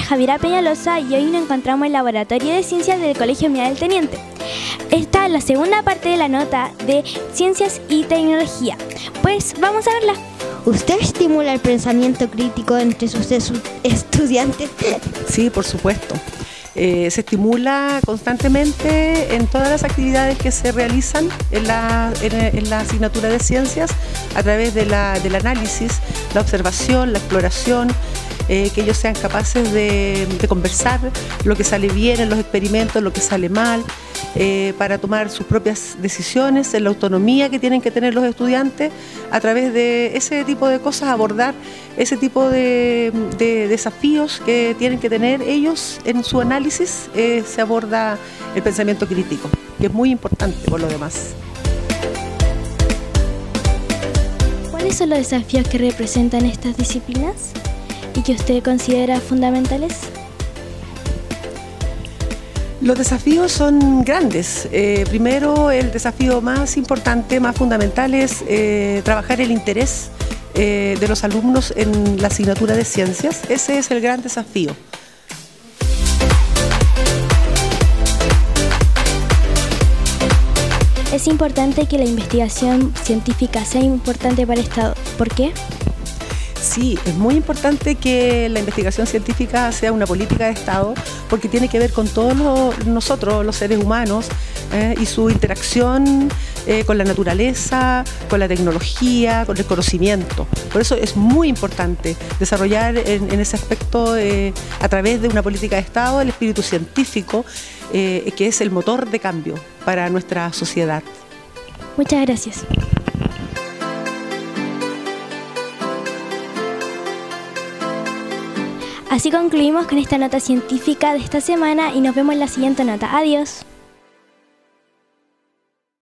es Javiera Peñalosa y hoy nos encontramos en el Laboratorio de Ciencias del Colegio Miguel del Teniente. Esta es la segunda parte de la nota de Ciencias y Tecnología. Pues vamos a verla. ¿Usted estimula el pensamiento crítico entre sus estudiantes? Sí, por supuesto. Se estimula constantemente en todas las actividades que se realizan en la asignatura de ciencias a través del análisis, la observación, la exploración, que ellos sean capaces de conversar lo que sale bien en los experimentos, lo que sale mal, para tomar sus propias decisiones, en la autonomía que tienen que tener los estudiantes, a través de ese tipo de cosas, abordar ese tipo de desafíos que tienen que tener ellos en su análisis. Se aborda el pensamiento crítico, que es muy importante por lo demás. ¿Cuáles son los desafíos que representan estas disciplinas y que usted considera fundamentales? Los desafíos son grandes. Primero, el desafío más importante, más fundamental es trabajar el interés de los alumnos en la asignatura de ciencias. Ese es el gran desafío. Es importante que la investigación científica sea importante para el Estado. ¿Por qué? Sí, es muy importante que la investigación científica sea una política de Estado, porque tiene que ver con todos nosotros, los seres humanos, y su interacción con la naturaleza, con la tecnología, con el conocimiento. Por eso es muy importante desarrollar en ese aspecto, a través de una política de Estado, el espíritu científico, que es el motor de cambio para nuestra sociedad. Muchas gracias. Así concluimos con esta nota científica de esta semana y nos vemos en la siguiente nota. Adiós.